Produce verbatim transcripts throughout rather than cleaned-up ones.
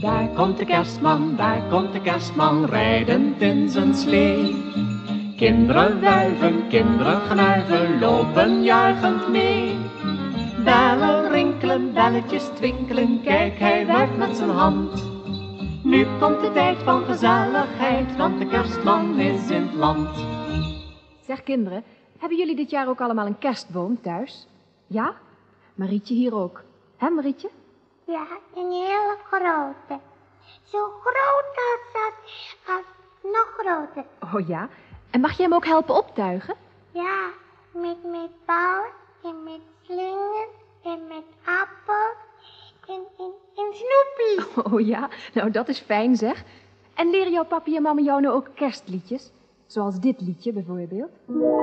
Daar komt de kerstman, daar komt de kerstman, rijdend in zijn slee. Kinderen wuiven, kinderen gnuiven, lopen juichend mee. Bellen rinkelen, belletjes twinkelen, kijk hij werkt met zijn hand. Nu komt de tijd van gezelligheid, want de kerstman is in het land. Zeg kinderen, hebben jullie dit jaar ook allemaal een kerstboom thuis? Ja? Marietje hier ook. Hè Marietje? Ja, een hele grote. Zo groot als dat, als nog groter. Oh ja? En mag je hem ook helpen optuigen? Ja, met, met ballen en met slingen en met appels en, en, en snoepies. Oh ja? Nou, dat is fijn zeg. En leren jouw papi en mama jou nou ook kerstliedjes? Zoals dit liedje bijvoorbeeld.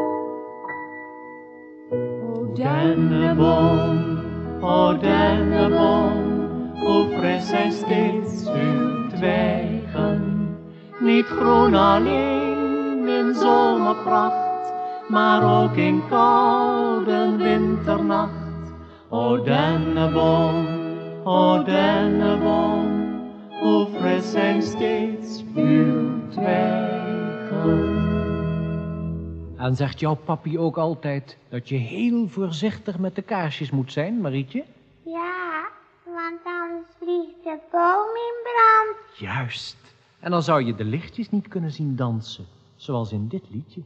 O dennenboom, o dennenboom, hoe fris zijn steeds uw twijgen. Niet groen alleen in zomerpracht, maar ook in koude winternacht. O dennenboom, o dennenboom, hoe fris zijn steeds uw twijgen. En zegt jouw papi ook altijd dat je heel voorzichtig met de kaarsjes moet zijn, Marietje? Ja, want anders vliegt de boom in brand. Juist. En dan zou je de lichtjes niet kunnen zien dansen, zoals in dit liedje.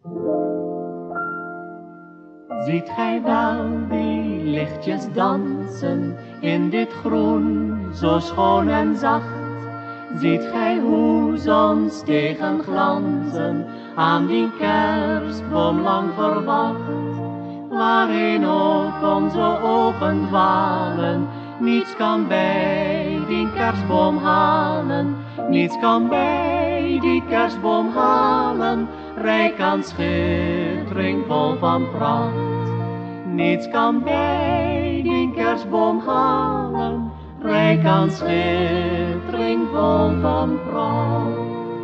Ziet gij wel die lichtjes dansen in dit groen, zo schoon en zacht? Ziet gij hoe zons tegen glanzen aan die kerstboom lang verwacht? Waarheen ook onze ogen dwalen, niets kan bij die kerstboom halen. Niets kan bij die kerstboom halen, rijk aan schittering vol van pracht. Niets kan bij die kerstboom halen, rijk aan schittering vol van pracht.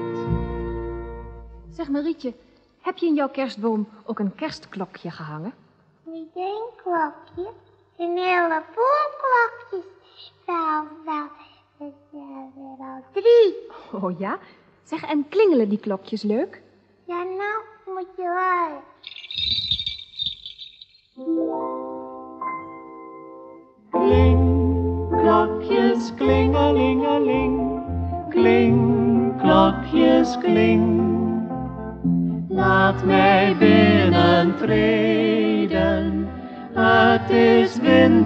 Zeg Marietje, heb je in jouw kerstboom ook een kerstklokje gehangen? Niet één klokje, een heleboel klokjes. Wel, wel, wel, wel drie. Oh ja? Zeg, en klingelen die klokjes leuk? Ja, nou moet je horen. Kling, klokjes, klingelingeling, kling, klokjes, kling. Laat mij binnentreden, het is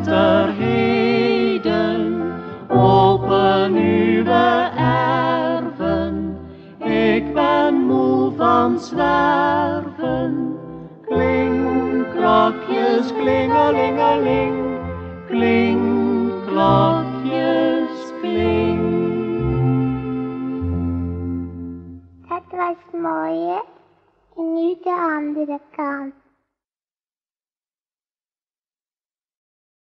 winterheden. Open uw erven, ik ben moe van zwerven. Kling, klokjes, klingelingeling, kling, klokjes, kling. Dat was mooi, hè? En nu de andere kant.